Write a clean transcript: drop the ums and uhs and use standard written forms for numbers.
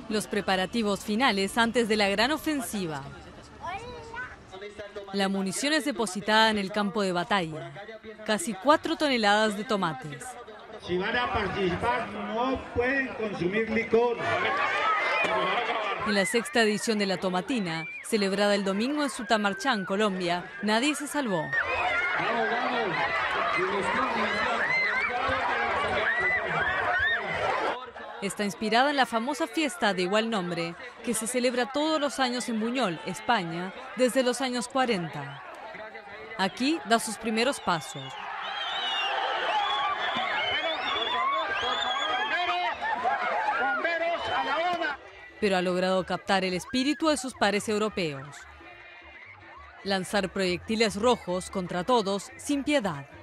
Los preparativos finales antes de la gran ofensiva. La munición es depositada en el campo de batalla. Casi 4 toneladas de tomates. Si van a participar, no pueden consumir licor. En la 6ª edición de la Tomatina, celebrada el domingo en Sutamarchán, Colombia, nadie se salvó. Está inspirada en la famosa fiesta de igual nombre, que se celebra todos los años en Buñol, España, desde los años 40. Aquí da sus primeros pasos. Pero ha logrado captar el espíritu de sus pares europeos. Lanzar proyectiles rojos contra todos sin piedad.